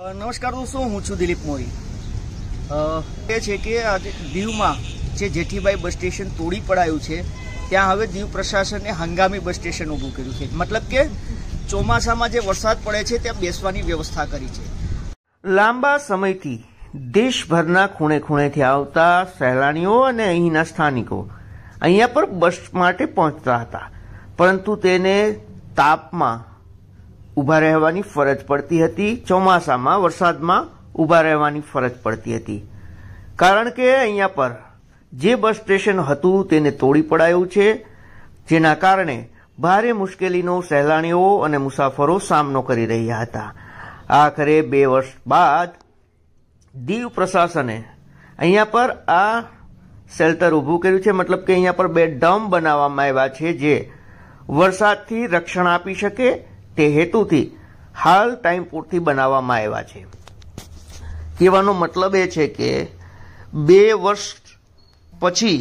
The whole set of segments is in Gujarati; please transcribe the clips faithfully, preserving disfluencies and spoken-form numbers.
નમસ્કાર દોસ્તો, હું છું દિલીપ મોરી. એ છે કે આજે દીવમાં જે જેઠીબાઈ બસ સ્ટેશન તોડી પડાયું છે ત્યાં હવે દીવ પ્રશાસને હંગામી બસ સ્ટેશન ઊભું કર્યું છે. મતલબ કે ચોમાસામાં જે વરસાદ પડે છે ત્યાં બેસવાની વ્યવસ્થા કરી છે. લાંબા સમયથી દેશભરના ખૂણે ખૂણેથી આવતા સહેલાણીઓ અને અહીંના સ્થાનિકો અહીંયા પર બસ માટે પહોંચતા હતા, પરંતુ તેને તાપમાં ઊભા રહેવાની ફરજ પડતી હતી. ચોમાસામાં વરસાદમાં ઊભા રહેવાની ફરજ પડતી હતી, કારણ કે અહીંયા પર જે બસ સ્ટેશન હતું તેને તોડી પડાયું છે, જેના કારણે ભારે મુશ્કેલીનો સહેલાણીઓ અને મુસાફરો સામનો કરી રહ્યા હતા. આખરે બે વર્ષ બાદ દીવ પ્રશાસને અહીંયા પર આ શેલ્ટર ઊભું કર્યું છે. મતલબ કે અહીંયા પર બે ડમ બનાવવામાં આવ્યા છે જે વરસાદથી રક્ષણ આપી શકે તે હેતુથી હાલ ટાઈમ પૂરતી બનાવવામાં આવ્યા છે. કહેવાનો મતલબ એ છે કે બે વર્ષ પછી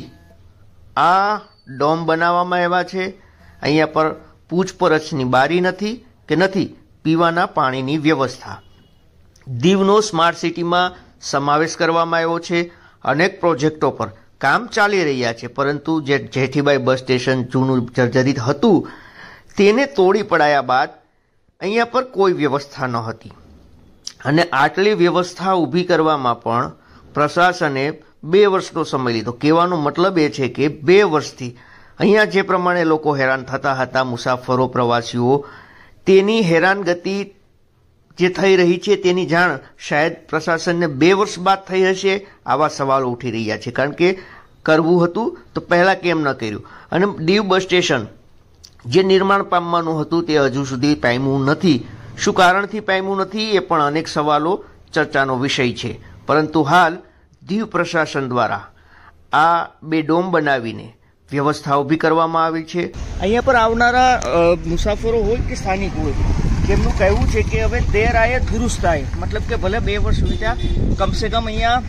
આ ડોમ બનાવવામાં આવ્યા છે. અહીંયા પર પૂછપરછની બારી નથી કે નથી પીવાના પાણીની વ્યવસ્થા. દીવનો સ્માર્ટ સિટીમાં સમાવેશ કરવામાં આવ્યો છે. અનેક પ્રોજેક્ટો પર કામ ચાલી રહ્યા છે, પરંતુ જે જેઠીબાઈ બસ સ્ટેશન જૂનું જર્જરિત હતું તેને તોડી પડાયા બાદ અહીંયા પર કોઈ વ્યવસ્થા ન હતી, અને આટલી વ્યવસ્થા ઊભી કરવામાં પણ પ્રશાસને બે વર્ષનો સમય લીધો. કહેવાનો મતલબ એ છે કે બે વર્ષથી અહીંયા જે પ્રમાણે લોકો હેરાન થતા હતા, મુસાફરો પ્રવાસીઓ, તેની હેરાનગતિ જે થઈ રહી છે તેની જાણ શાયદ પ્રશાસનને બે વર્ષ બાદ થઈ હશે. આવા સવાલો ઉઠી રહ્યા છે, કારણ કે કરવું હતું તો પહેલાં કેમ ન કર્યું. અને દીવ બસ સ્ટેશન જે નિર્માણ પામવાનું હતું તે હજુ સુધી પામ્યું નથી. શું કારણથી પામ્યું નથી એ પણ અનેક સવાલો ચર્ચાનો વિષય છે, પરંતુ હાલ દીવ પ્રશાસન દ્વારા આ બે ડોમ બનાવીને વ્યવસ્થા ઊભી કરવામાં આવી છે. અહીંયા પર આવનારા મુસાફરો હોય કે સ્થાનિક હોય, તેમનું કહેવું છે કે હવે દેર આયે દુરુસ્ત આયે. મતલબ કે ભલે બે વર્ષ વીત્યા, કમસે કમ અહીંયા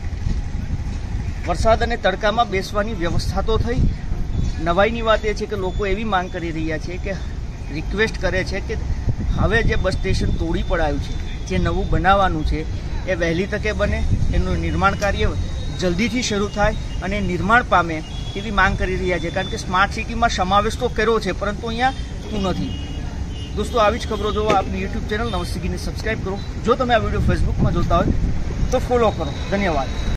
વરસાદ અને તડકામાં બેસવાની વ્યવસ્થા તો થઈ. નવાઈની વાત એ છે કે લોકો એવી માંગ કરી રહ્યા છે કે રિક્વેસ્ટ કરે છે કે હવે જે બસ સ્ટેશન તોડી પડાયું છે, જે નવું બનાવવાનું છે એ વહેલી તકે બને, એનું નિર્માણ કાર્ય જલ્દીથી શરૂ થાય અને નિર્માણ પામે એવી માંગ કરી રહ્યા છે. કારણ કે સ્માર્ટ સિટીમાં સમાવેશ તો કર્યો છે, પરંતુ અહીંયા શું નથી. દોસ્તો, આવી જ ખબરો જોવા આપની યુટ્યુબ ચેનલ નમસ્તે ગીને સબસ્ક્રાઈબ કરો. જો તમે આ વિડીયો ફેસબુકમાં જોતા હોય તો ફોલો કરો. ધન્યવાદ.